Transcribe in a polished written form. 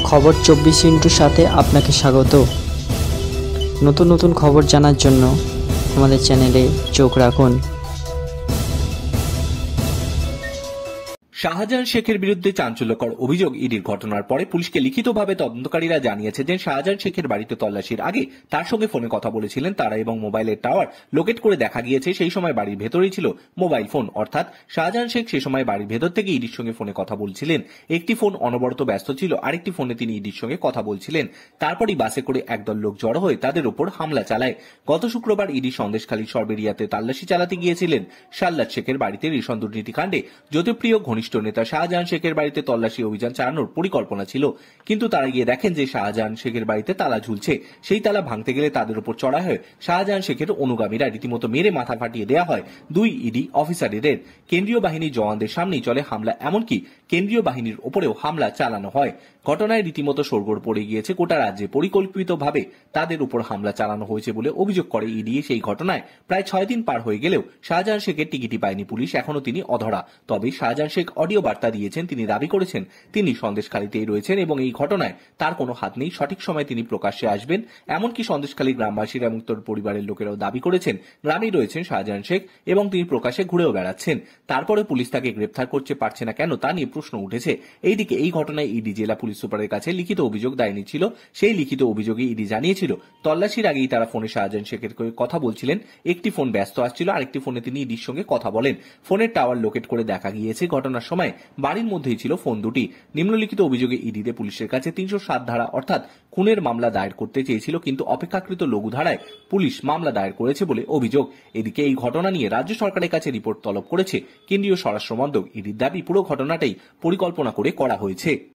খবর 24 সাথে আপনাকে স্বাগত। নতুন নতুন খবর জানার জন্য আমাদের চ্যানেলে চোখ রাখুন। শাহজাহান শেখের বিরুদ্ধে চাঞ্চল্যকর অভিযোগ ইডির ঘটনার পরে পুলিশকে লিখিতভাবে তদন্তকারীরা জানিয়েছে যে শাহজাহান শেখের বাড়িতে তল্লাশির আগে তার সঙ্গে ফোনে কথা বলেছিলেন তারা এবং মোবাইলের টাওয়ার লোকেট করে দেখা গিয়েছে সেই সময় বাড়ির ভেতরেই ছিল মোবাইল ফোন, অর্থাৎ শাহজাহান শেখ সে সময় বাড়ির ভেতর থেকে ইডির সঙ্গে ফোনে কথা বলছিলেন। একটি ফোন অনবরত ব্যস্ত ছিল, আরেকটি ফোনে তিনি ইডির সঙ্গে কথা বলছিলেন। তারপরই বাসে করে একদল লোক জড়ো হয়ে তাদের উপর হামলা চালায়। গত শুক্রবার ইডি সন্দেশখালী সরবেরিয়াতে তল্লাশি চালাতে গিয়েছিলেন শাল্লাত শেখের বাড়িতে। রেশন দুর্নীতি কাণ্ডে জ্যোতিপ্রিয় ঘনিষ্ঠ নেতা শাহজাহান শেখের বাড়িতে তল্লাশি অভিযান চালানোর পরিকল্পনা ছিল, কিন্তু তারা গিয়ে দেখেন যে শাহজাহান শেখের বাড়িতে তালা ঝুলছে। সেই তালা ভাঙতে গেলে তাদের উপর চড়া হয় শাহজাহান শেখের অনুগামীরা, রীতিমতো মেরে মাথা ফাটিয়ে দেওয়া হয় দুই ইডি অফিসারের। কেন্দ্রীয় বাহিনীর জওয়ানদের সামনেই চলে হামলা, এমনকি কেন্দ্রীয় বাহিনীর উপরেও হামলা চালানো হয়। ঘটনায় রীতিমতো শোরগোল পড়ে গিয়েছে গোটা রাজ্যে। পরিকল্পিতভাবে তাদের উপর হামলা চালানো হয়েছে বলে অভিযোগ করে ইডি। সেই ঘটনায় প্রায় 6 দিন পার হয়ে গেলেও শাহজাহান শেখের টিকিটই পায়নি পুলিশ, এখনো তিনি অধরা। তবে শাহজাহান শেখ অডিও বার্তা দিয়েছেন, তিনি দাবি করেছেন তিনি সন্দেশখালীতেই রয়েছেন এবং এই ঘটনায় তার কোনো হাত নেই। সঠিক সময় তিনি প্রকাশ্যে আসবেন, এমনকি সন্দেশখালী গ্রামবাসীরা এবং তার পরিবারের লোকেরাও দাবি করেছেন গ্রামেই রয়েছেন শাহজাহান শেখ এবং তিনি প্রকাশ্যে ঘুরেও বেড়াচ্ছেন। তারপরে পুলিশ তাকে গ্রেপ্তার করতে পারছে না কেন, তা নিয়ে প্রশ্ন উঠেছে। এইদিকে এই ঘটনায় ইডি জেলা পুলিশ সুপারের কাছে লিখিত অভিযোগ দায়ের ছিল। সেই লিখিত অভিযোগে ইডি জানিয়েছিল তল্লাশির আগেই তারা ফোনে শাহজাহান শেখের কথা বলছিলেন। একটি ফোন ব্যস্ত আসছিল, আরেকটি ফোনে তিনি ইডির সঙ্গে কথা বলেন। ফোনের টাওয়ার লোকেট করে দেখা গিয়েছে ঘটনার সময় বাড়ির মধ্যেই ছিল ফোন দুটি। নিম্নলিখিত অভিযোগে ইডিতে পুলিশের কাছে 307 ধারা অর্থাৎ খুনের মামলা দায়ের করতে চেয়েছিল, কিন্তু অপেক্ষাকৃত লঘু ধারায় পুলিশ মামলা দায়ের করেছে বলে অভিযোগ। এদিকে এই ঘটনা নিয়ে রাজ্য সরকারের কাছে রিপোর্ট তলব করেছে কেন্দ্রীয় স্বরাষ্ট্র মন্ত্রক। ইডির দাবি পুরো ঘটনাটাই পরিকল্পনা করে করা হয়েছে।